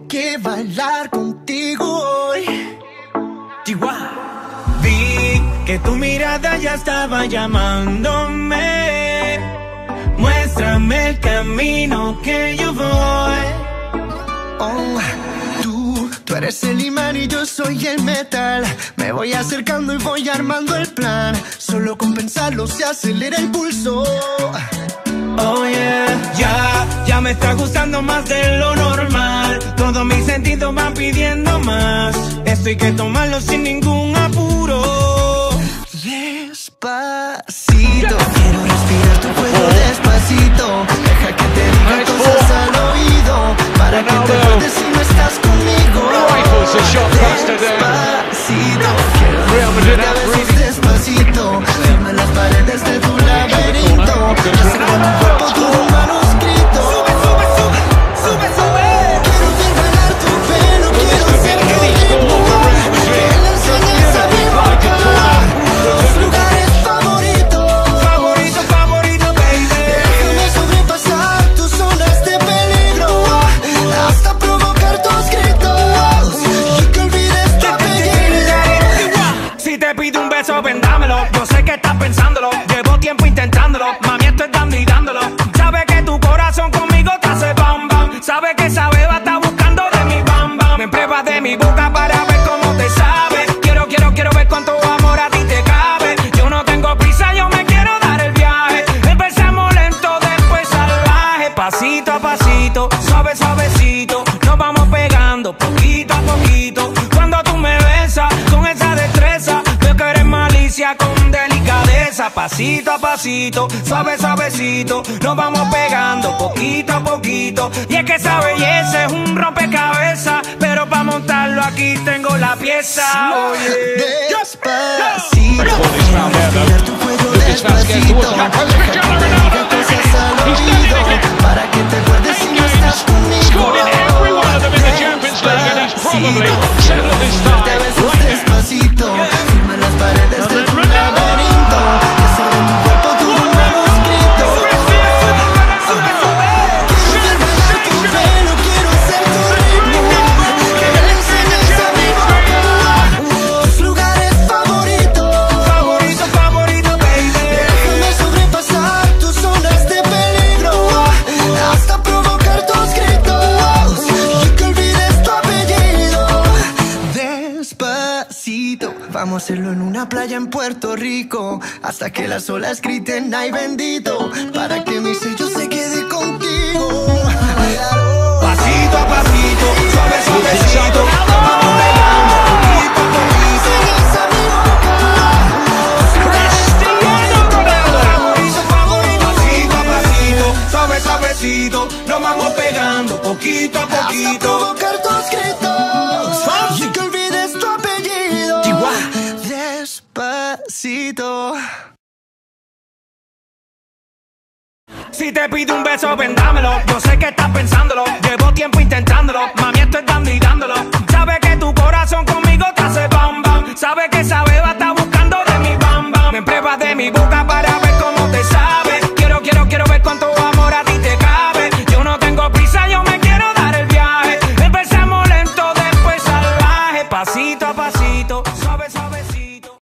que bailar contigo hoy. Chihuahua. Vi que tu mirada ya estaba llamándome. Muéstrame el camino que yo voy. Oh, tú eres el imán y yo soy el metal. Me voy acercando y voy armando el plan. Solo con pensarlo se acelera el pulso. Oh yeah, ya me está gustando más de lo normal. Todos mis sentidos van pidiendo más. Esto hay que tomarlo sin ningún apuro. Despacito, quiero respirar tu cuello despacito. Deja que te diga cosas al oído, para que te acuerdes si no estás conmigo. Despacito, quiero respirar a veces despacito. Firma las paredes de tu laberinto. Hacer con tu cuerpo todo un manuscrito. Sube, sube, sube, sube, sube. Quiero ver bailar tu pelo, quiero ser tu ritmo. Que le enseñes a mi boca los lugares favoritos. Favorito, favorito, baby. Déjame sobrepasar tus zonas de peligro, hasta provocar tus gritos y que olvides tu apellido. Si te pido un beso, vendámelo. Yo sé que estás pensándolo. Llevo tiempo intentándolo. Mami, esto es dando y dándolo. Sabe que tu corazón conmigo te hace bam bam. Sabe que esa beba está buscando de mi bam bam. Me pruebas de mi boca para ver cómo te sabe. Quiero ver cuánto amor a ti te cabe. Yo no tengo prisa, yo me quiero dar el viaje. Empezamos lento, después salvaje. Pasito a pasito, suave, suavecito. Nos vamos pegando poquito a poquito. Cuando tú me besas con esa destreza, veo que eres malicia con delicadeza. Pasito a pasito, suave, suavecito. Nos vamos pegando poquito a poquito. Y es que esa belleza es un rompecabezas, pero para montarlo aquí tengo la pieza. Oye, Despacito, respirar tu cuello despacito. Deja que te diga cosas al oído, para que te acuerdes si no estás conmigo. Despacito, verte a veces despacito. Firma las paredes de tu laberinto. Y hacer de tu cuerpo todo un manuscrito. Quiero ver bailar tu pelo, quiero ser tu ritmo. Que le enseñes a mi boca tus lugares favoritos. favorito, favorito, baby. Déjame sobrepasar tus zonas de peligro, hasta provocar tus gritos y que olvides tu apellido. Despacito, vamos a hacerlo en una playa en Puerto Rico, hasta que las olas griten ay bendito, para que mi sello se quede contigo. Pasito a pasito, suave, suavecito. Nos vamos pegando poquito a poquito. Favorito, favorito, pasito a pasito, suave, suavecito. Nos vamos pegando poquito a Hasta poquito. provocar tus gritos y que olvides tu apellido. Despacito. Si te pido un beso, vendámelo. Yo sé que estás pensándolo. Llevo tiempo intentándolo. Mami, esto es dando y dándolo. Sabe que tu corazón conmigo te hace bam bam. Sabe que esa beba está buscando de mi bam bam. Me pruebas de mi boca para ver cómo te sabe. Quiero ver cuánto amor a ti te cabe. Yo no tengo prisa, yo me quiero dar el viaje. Empezamos lento, después salvaje. Pasito a pasito.